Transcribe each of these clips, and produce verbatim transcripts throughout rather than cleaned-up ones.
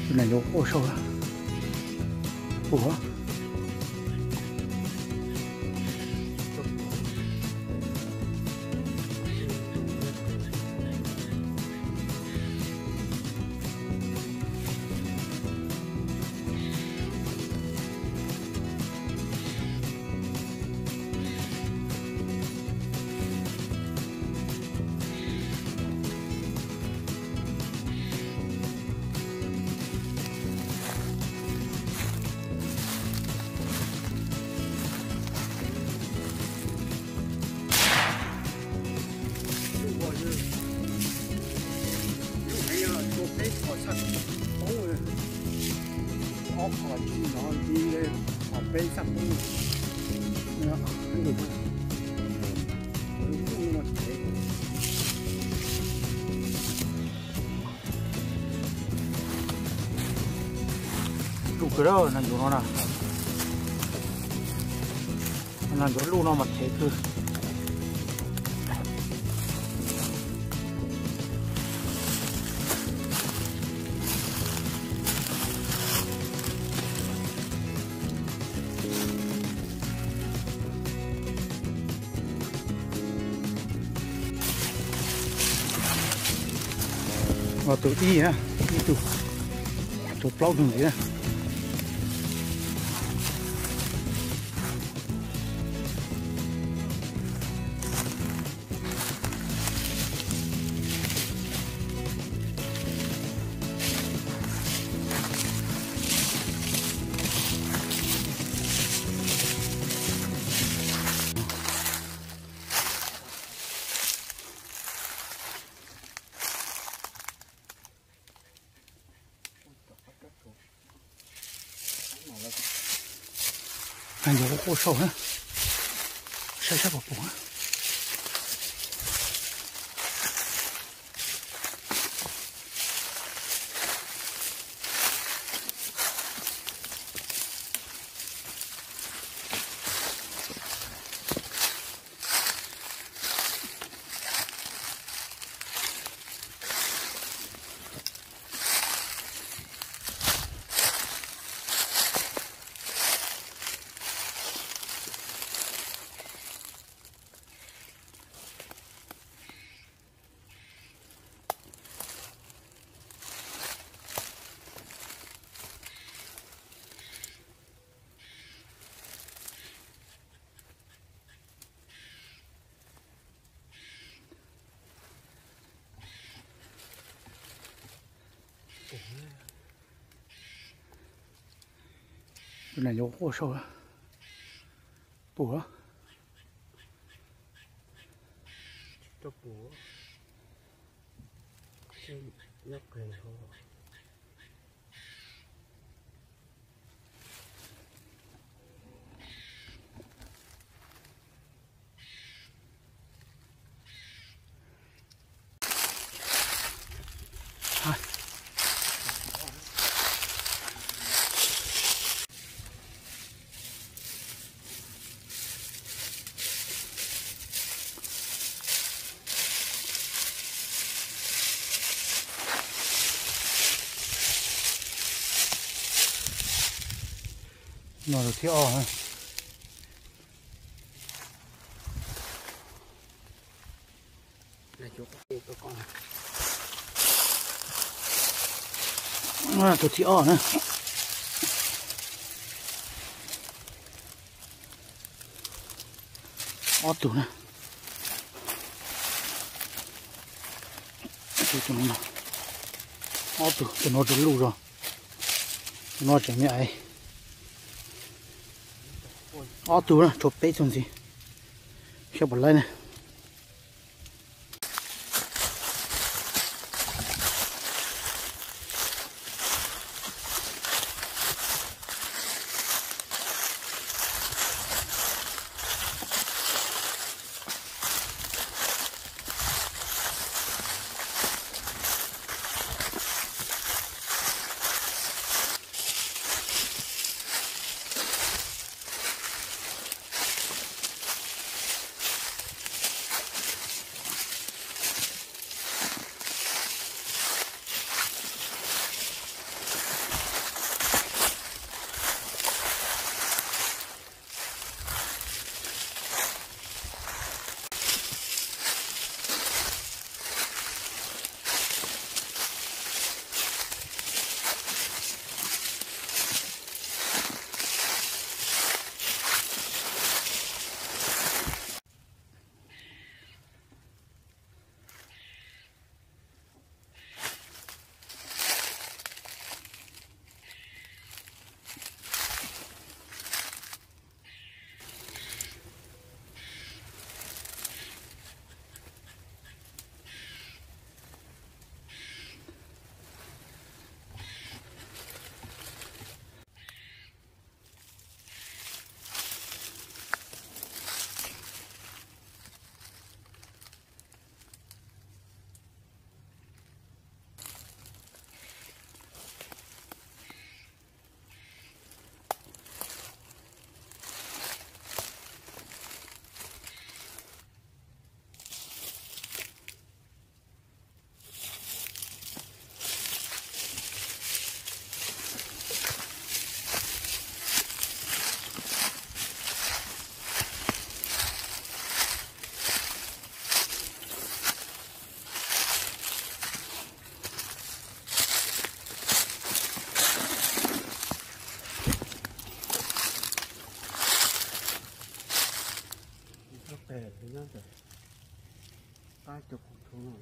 这奶油过瘦了，补。 Squirrel là nó nè, là nó luôn nó mặt thế cứ và tụi đi ha, đi tụi tụi plau đường gì nè. Anh nhớ cô sâu ha, sai sai vào bụng ha. Cái này nhổ khô sâu á, bùa á, cho bùa, xem nhóc này không. Nó được thiếu ha. Này chú có con. À, tôi thiếu nữa. Ót tủ nè. Tụi tụi nó. Ót tủ, tụi nó được lù rồi. Nó chẳng nhẹ ấy. Ót tủ nè, chụp bế xong gì. Sẽ bỏ lên nè. ba chục thú nữa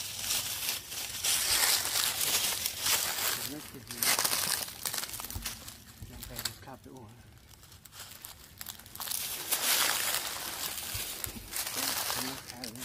nó chỉ làm cái cặp được rồi nó khá rồi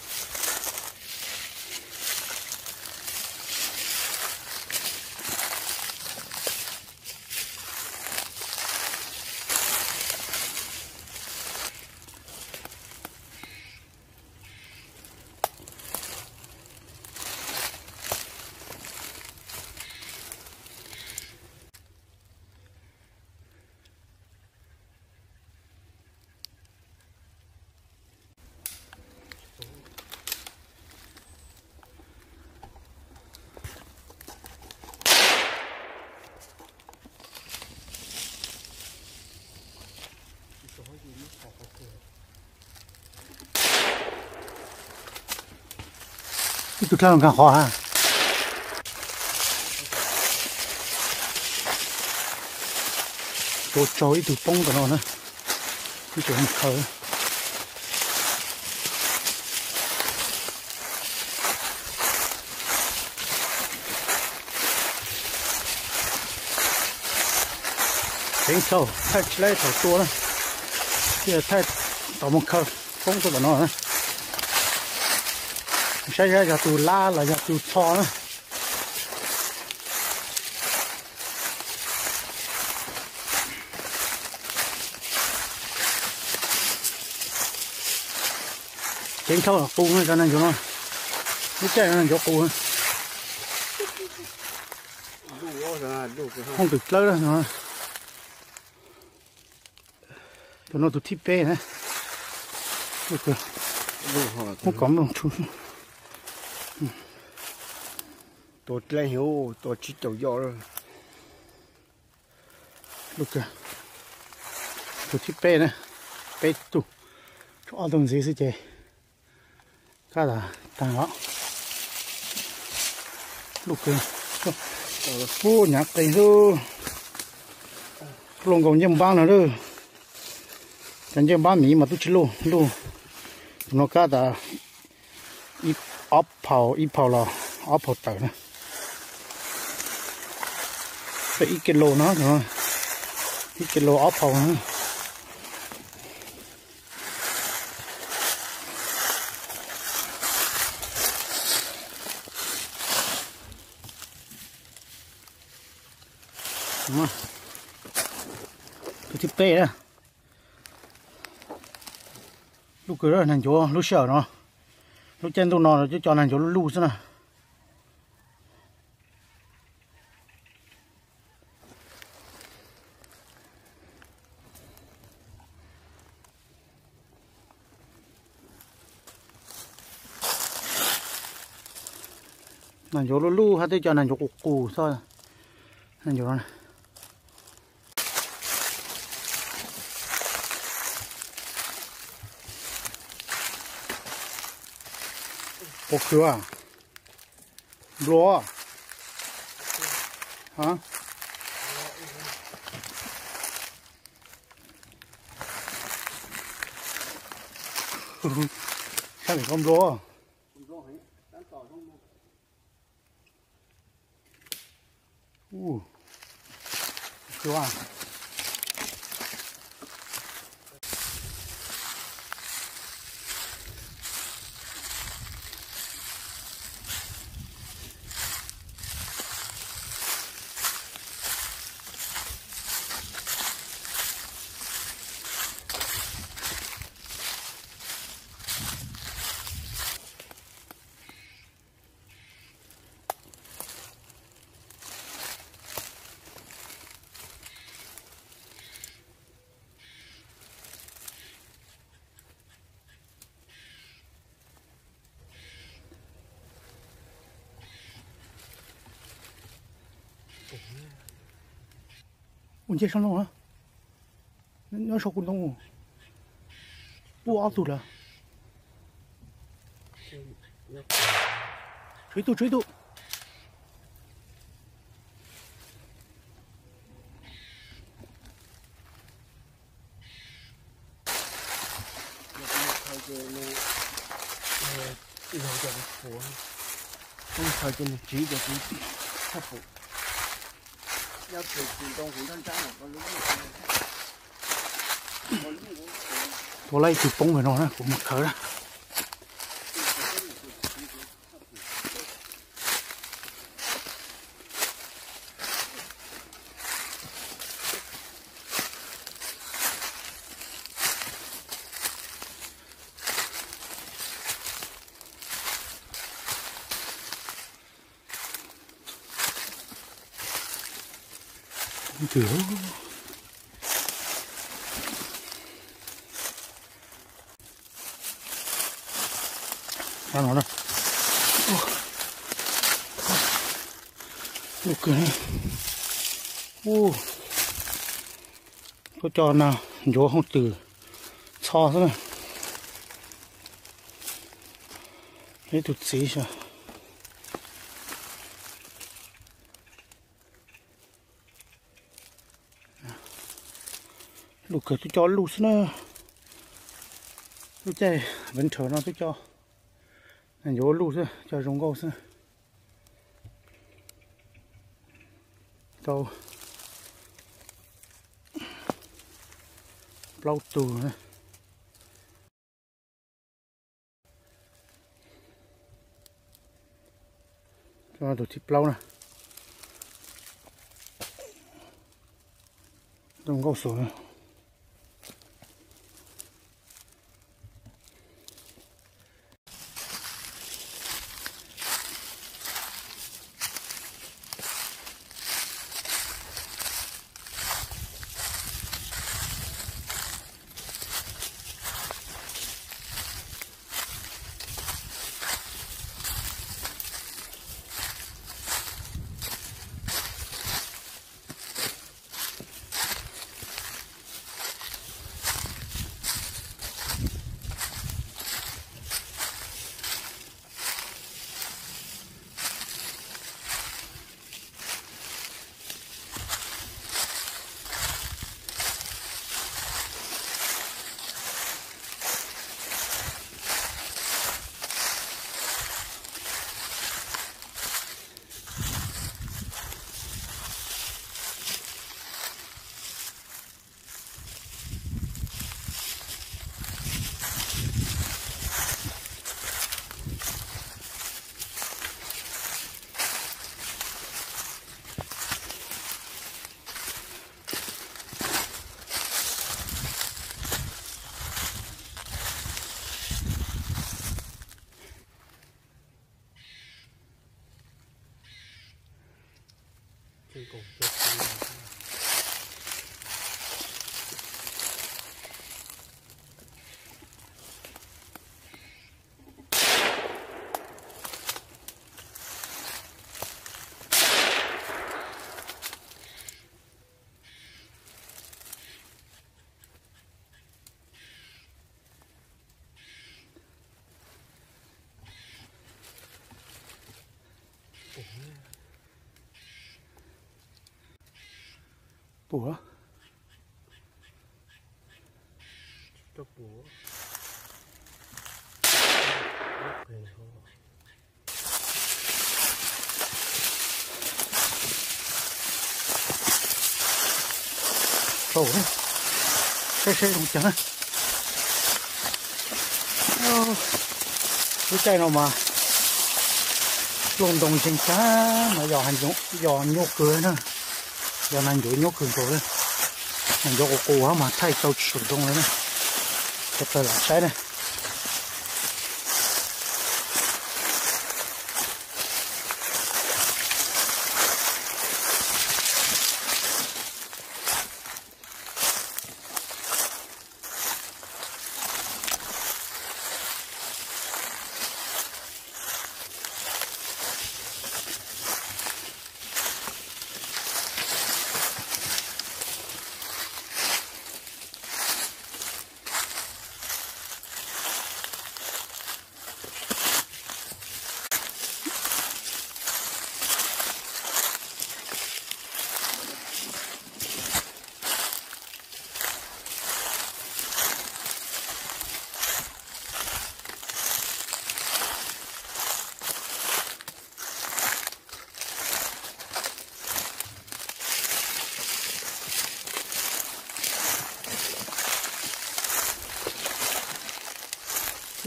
cái tụt lao càng khó ha tôi chối tụt bông của nó nữa cái chỗ một khởi đánh sâu thay lấy thầu tua đó kia thay tàu một khởi bông của nó nữa sai ra giờ tụt la là giờ tụt thò nữa đánh sâu là cu nữa cho nên cho nó cái chạy nó cho cu không được lớn đâu nó tụi nó tụt thịt bê nữa được rồi không có một chút tôi lên hiểu tôi chỉ đầu giò rồi được rồi tụt thịt bê nữa bê tụ cho đồng gì sẽ chơi cái là tăng đó lúc rồi ô nhạc cây thôi lồng còn nhầm bao nữa thôi chẳng nhầm bao mì mà tôi chỉ lô lô nó cá đã ít ốp phao ít phao là ốp phao tờ nữa phải ít kilo nó rồi ít kilo ốp phao nữa cái thịt bê đó lúc cười đó thành chỗ lúc sợ nó lúc trên tôi nó chứ cho thành chỗ lúc nữa thành chỗ lúc hay cho thành chỗ củ củ thôi thành chỗ này bốc cửa à? Lúa à? Hả? Sao lại không lúa à? Uh, cửa à? 언제 살롱아? 너 쇼군동 뭐 아두라?追渡追渡 rồi cho nó phù không phải cho nó chỉ cho nó khắc phục要是主动红灯站了，我如果我如果 tôi lấy chụp bông về nó nè cũng một thở đó kiểu ăn nó nè ok ô có cho nào vô không từ cho thế này lấy tụt xí sao lục cái tôi cho lục nữa tôi chơi vẫn chờ nó tôi cho anh vô lục thôi cho rong gạo thôi tao lau tù này cho nó tụt thịt lau này rong gạo sổ này trên cùng bủa cho bủa Ồ, xe xe không chẳng cái cây nào mà lồng đồng trên cá mà giò hành giò nhô cười nữa giờ này dối nhốt cường rồi đấy hành giò cổ mà thay tàu sử dụng đấy này thật là là sai này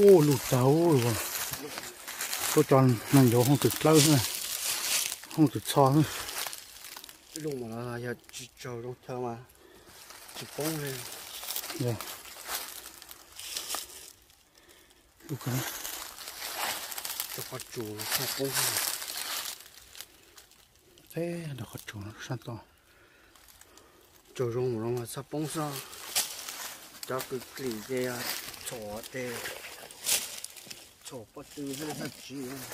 ô lụt cháu rồi tôi chọn mình vô không được lâu nữa không được so nữa lúc mà nó giờ chỉ cho lúc theo mà chỉ bông lên dạ lúc này cho con chủ nó bông thế là có chủ nó sang to cho rong rong mà sắp bông sao cho cái kỹ kia chỏ để chỏ bắt từ hay là gì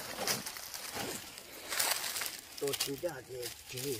tôi chỉ ra để gì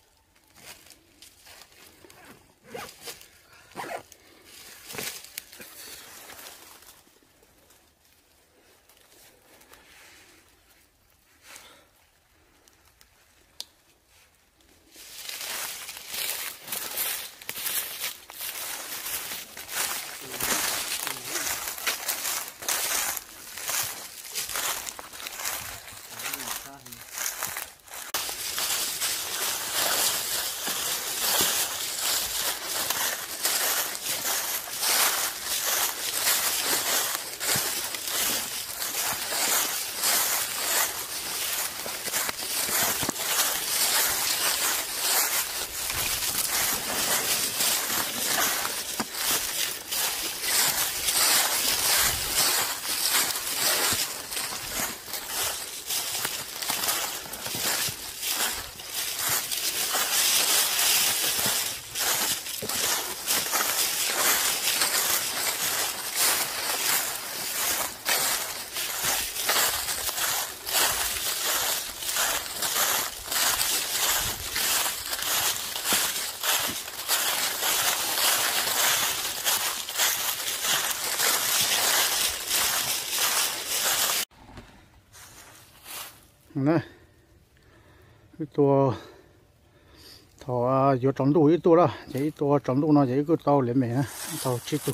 này cái tua thọ vừa trồng đủ ít tua đó chỉ tua trồng đủ nó chỉ cứ tàu lên mẹ tàu chết tu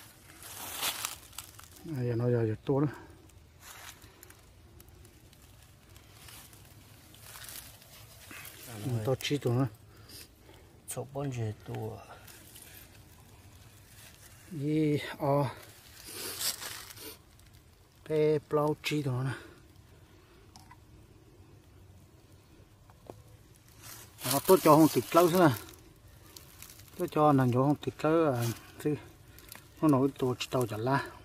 giờ nó giờ tua đó tàu chết tu nữa chọc bông gì tua đi ở pe plau chết tu nữa nó tốt cho không thịt lâu nữa tốt cho nàng vô không thịt lâu à chứ nó nổi tổ tàu chả la